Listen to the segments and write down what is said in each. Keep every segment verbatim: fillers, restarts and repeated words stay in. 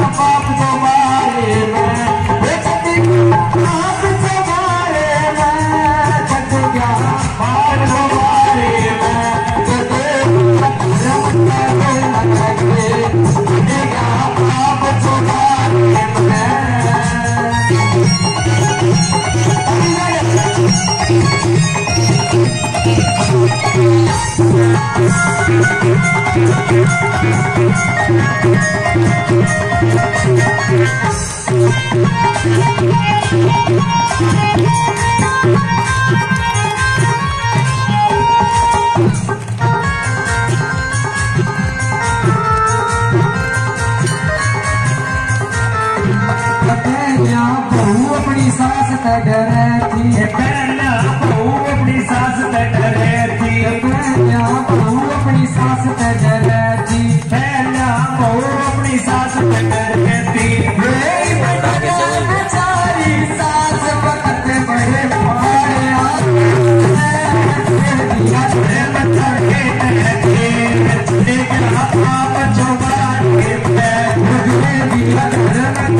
पाप जो मारे मैं छट गया पाप जो मारे मैं छट गया पाप जो मारे मैं छट गया पाप जो मारे मैं बहू अपनी सास ते डरे थी पहला बहू अपनी सास ते डरे थी पहला बहू अपनी सास ते डरे थी पहला बहू अपनी सास ते डरे थी बेचारी सास वक्त बड़े पाया बच्चा के आप जो बारे दिया घर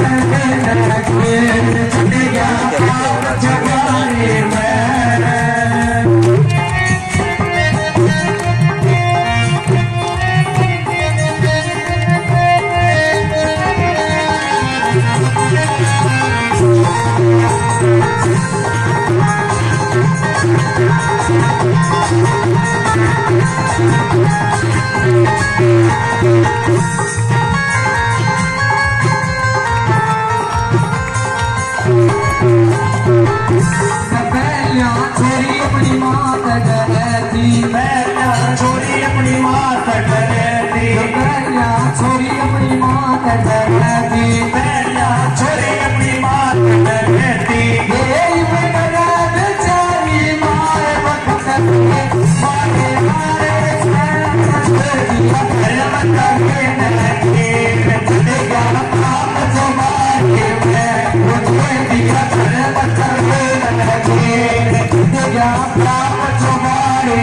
छोरी अपनी माँ ते डरे थी छोरी अपनी माँ ते डरे थी छोरी अपनी माँ ते डरे थी छोरी अपनी माँ ते डरे थी बेचारी मारे वक्त मारे मारे पाप जो मारे दिया बच्चा या पाप जो मारे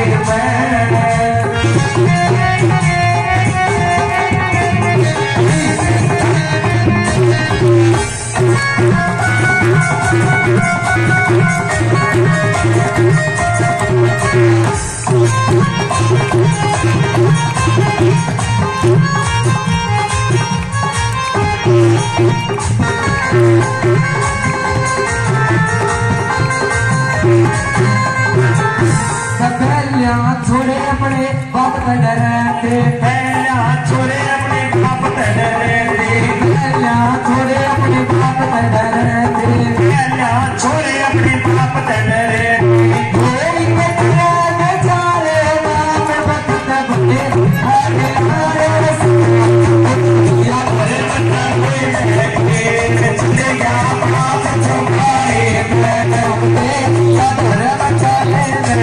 छोरे अपने बाप ते डरे थे पहला छोरे अपने बाप ते डरे थे पहला छोरे अपने बाप ते डरे थे पहला छोरे अपने बाप ते डरे कोई बेचारे बाप वक्त बने हरे हरे या बड़े बच्चा कोई चले गया बाप जो मारे मैं या बड़े बच्चा ले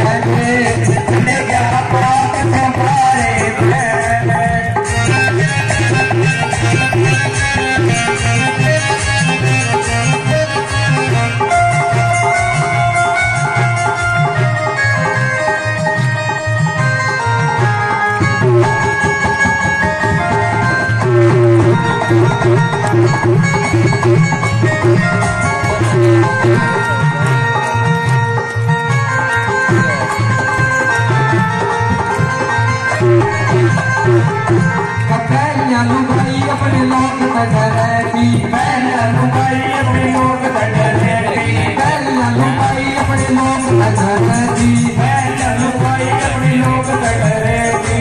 लुगाई अपने लोग डरे थी पहला लुगाई अपने लोग डरे थी पहला लुगाई अपने लोग डरे थी पहला लुगाई अपने लोग डरे थी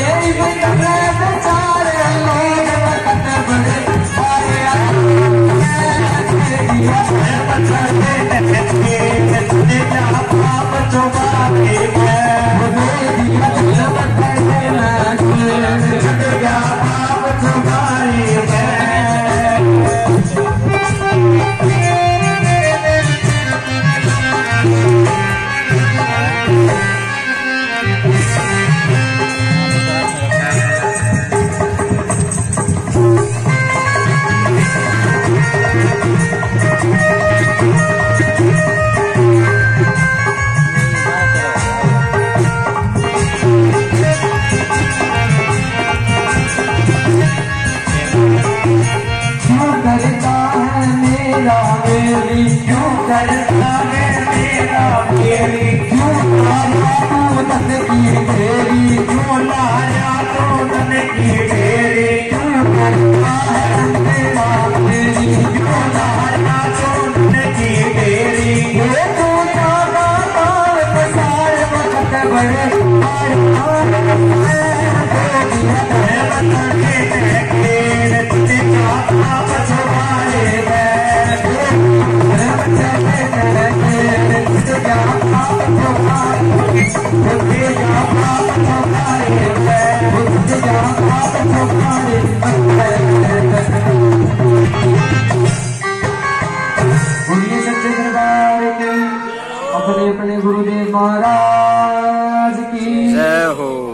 बेचारे लोग वक्त बड़े पाप जो मारे मेरा मेरी क्यों करता है मेरा मेरी क्यों लाया तू तन की ढेरी क्यों लाया तू तन की ढेरी क्यों करता है मेरा मेरी क्यों लाया तू तन की ढेरी ये तू जागा ताल सारे वक्त बड़े अपने अपने गुरुदेव महाराज की जय हो।